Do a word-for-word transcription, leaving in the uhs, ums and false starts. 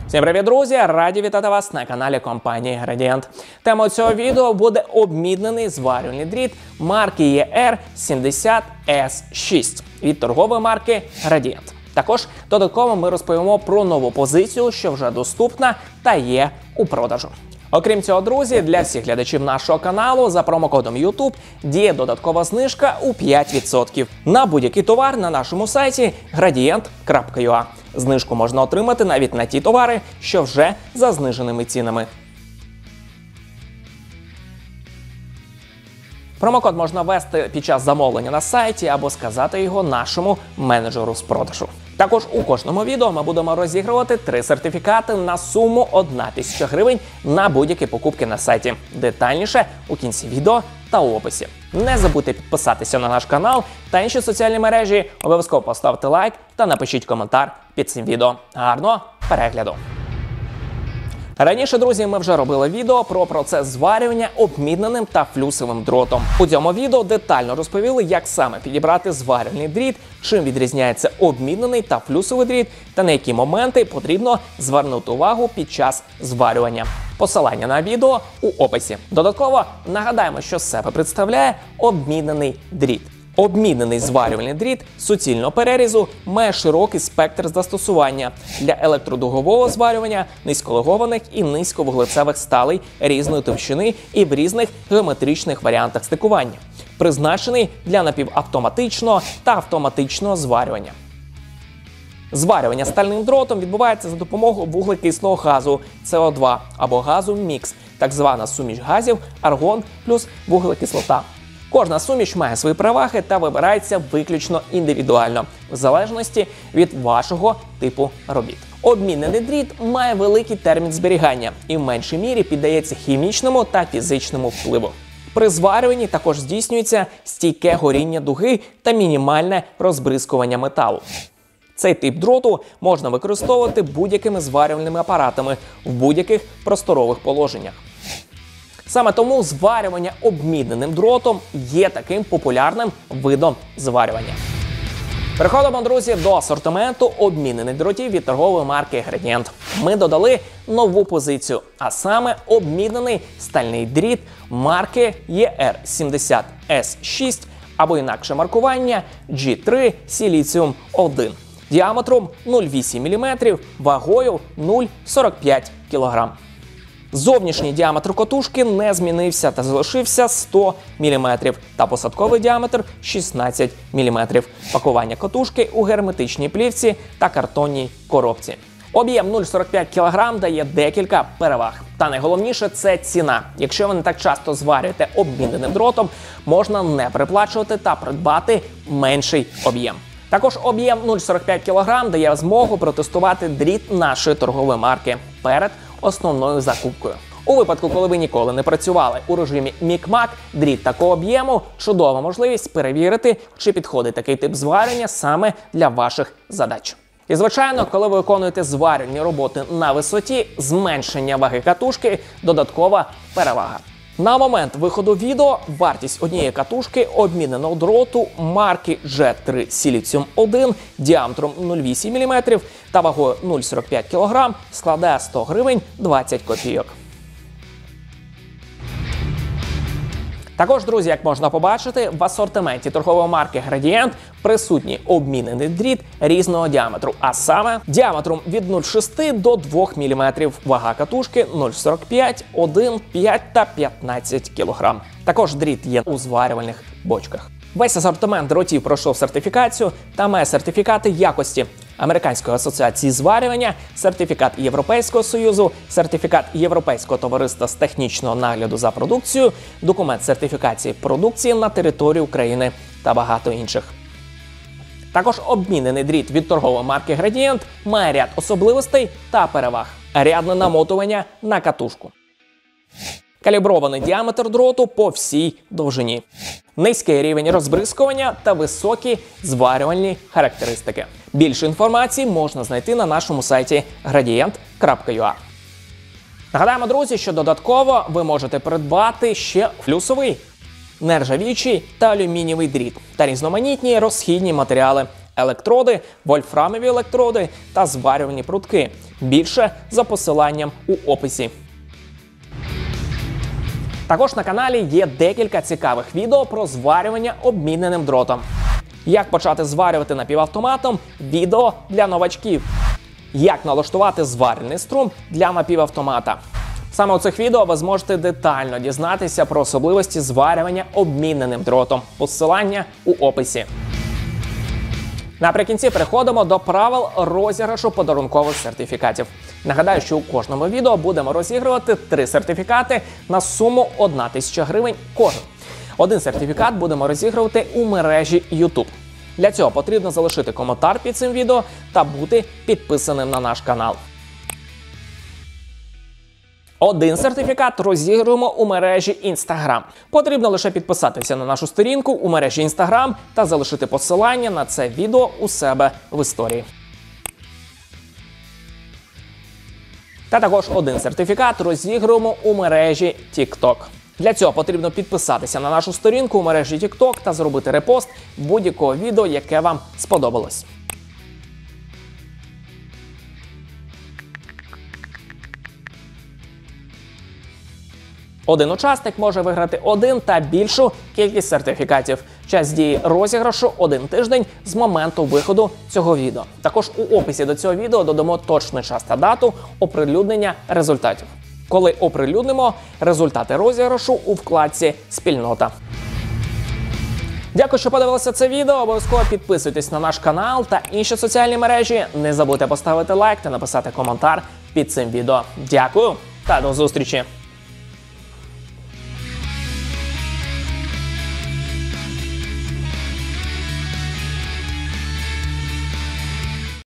Всім привіт, друзі! Раді вітати вас на каналі компанії Gradient. Темою цього відео буде обмінений зварювальний дріт марки і ар сімдесят ес шість від торгової марки Gradient. Також додатково ми розповімо про нову позицію, що вже доступна та є у продажу. Окрім цього, друзі, для всіх глядачів нашого каналу за промокодом YouTube діє додаткова знижка у п'ять відсотків на будь-який товар на нашому сайті градієнт крапка ю а. Знижку можна отримати навіть на ті товари, що вже за зниженими цінами. Промокод можна ввести під час замовлення на сайті або сказати його нашому менеджеру з продажу. Також у кожному відео ми будемо розігрувати три сертифікати на суму одна тисяча гривень на будь-які покупки на сайті. Детальніше у кінці відео та у описі. Не забудьте підписатися на наш канал та інші соціальні мережі, обов'язково поставте лайк та напишіть коментар під цим відео. Гарного перегляду! Раніше, друзі, ми вже робили відео про процес зварювання обміненим та флюсовим дротом. У цьому відео детально розповіли, як саме підібрати зварювальний дріт, чим відрізняється обмінений та флюсовий дріт та на які моменти потрібно звернути увагу під час зварювання. Посилання на відео у описі. Додатково нагадаємо, що з себе представляє обмінений дріт. Обмінений зварювальний дріт суцільного перерізу має широкий спектр застосування для електродугового зварювання низьколегованих і низьковуглецевих сталей різної товщини і в різних геометричних варіантах стикування. Призначений для напівавтоматичного та автоматичного зварювання. Зварювання стальним дротом відбувається за допомогою вуглекислого газу це о два або газу мікс, так звана суміш газів аргон плюс вуглекислота. Кожна суміш має свої переваги та вибирається виключно індивідуально, в залежності від вашого типу робіт. Обмінений дріт має великий термін зберігання і в меншій мірі піддається хімічному та фізичному впливу. При зварюванні також здійснюється стійке горіння дуги та мінімальне розбризкування металу. Цей тип дроту можна використовувати будь-якими зварювальними апаратами в будь-яких просторових положеннях. Саме тому зварювання обміненим дротом є таким популярним видом зварювання. Переходимо, друзі, до асортименту обмінених дротів від торгової марки Gradient. Ми додали нову позицію, а саме обмінений стальний дріт марки і ар сімдесят ес шість або інакше маркування джі три Silicium один діаметром нуль цілих вісім міліметрів, вагою нуль цілих сорок п'ять кілограмів. Зовнішній діаметр котушки не змінився та залишився сто міліметрів, та посадковий діаметр шістнадцять міліметрів. Пакування котушки у герметичній плівці та картонній коробці. Об'єм нуль цілих сорок п'ять кілограмів дає декілька переваг. Та найголовніше – це ціна. Якщо ви не так часто зварюєте обміненим дротом, можна не переплачувати та придбати менший об'єм. Також об'єм нуль цілих сорок п'ять кілограмів дає змогу протестувати дріт нашої торгової марки перед основною закупкою. У випадку, коли ви ніколи не працювали у режимі мік-мак, дріт такого об'єму – чудова можливість перевірити, чи підходить такий тип зварювання саме для ваших задач. І, звичайно, коли ви виконуєте зварювальні роботи на висоті, зменшення ваги катушки – додаткова перевага. На момент виходу відео вартість однієї катушки обміненого дроту марки джі три Silicium один діаметром нуль цілих вісім міліметрів та вагою нуль цілих сорок п'ять кілограмів складає сто гривень двадцять копійок. Також, друзі, як можна побачити, в асортименті торгової марки Gradient присутній обмінений дріт різного діаметру, а саме діаметром від нуль цілих шість до двох міліметрів, вага катушки нуль цілих сорок п'ять, один, п'ять та п'ятнадцять кілограмів. Також дріт є у зварювальних бочках. Весь асортимент дротів пройшов сертифікацію та має сертифікати якості Американської асоціації зварювання, сертифікат Європейського Союзу, сертифікат Європейського товариства з технічного нагляду за продукцією, документ сертифікації продукції на території України та багато інших. Також обмінений дріт від торгової марки Gradient має ряд особливостей та переваг. Рядне намотування на катушку. Калібрований діаметр дроту по всій довжині. Низький рівень розбризкування та високі зварювальні характеристики. Більше інформації можна знайти на нашому сайті градієнт крапка ю а. Нагадаємо, друзі, що додатково ви можете придбати ще флюсовий, нержавіючий та алюмінієвий дріт та різноманітні розхідні матеріали, електроди, вольфрамові електроди та зварювальні прутки, Більше за посиланням у описі. Також на каналі є декілька цікавих відео про зварювання обмінненим дротом. Як почати зварювати напівавтоматом – відео для новачків. Як налаштувати зварювальний струм для напівавтомата. Саме у цих відео ви зможете детально дізнатися про особливості зварювання обмінненим дротом. Посилання у описі. Наприкінці переходимо до правил розіграшу подарункових сертифікатів. Нагадаю, що у кожному відео будемо розігрувати три сертифікати на суму одна тисяча гривень кожен. Один сертифікат будемо розігрувати у мережі YouTube. Для цього потрібно залишити коментар під цим відео та бути підписаним на наш канал. Один сертифікат розігруємо у мережі Instagram. Потрібно лише підписатися на нашу сторінку у мережі Instagram та залишити посилання на це відео у себе в історії. Та також один сертифікат розігруємо у мережі TikTok. Для цього потрібно підписатися на нашу сторінку у мережі TikTok та зробити репост будь-якого відео, яке вам сподобалось. Один учасник може виграти один та більшу кількість сертифікатів. Час дії розіграшу – один тиждень з моменту виходу цього відео. Також у описі до цього відео додамо точний час та дату оприлюднення результатів. Коли оприлюднимо результати розіграшу у вкладці «Спільнота». Дякую, що подивилися це відео. Обов'язково підписуйтесь на наш канал та інші соціальні мережі. Не забудьте поставити лайк та написати коментар під цим відео. Дякую та до зустрічі!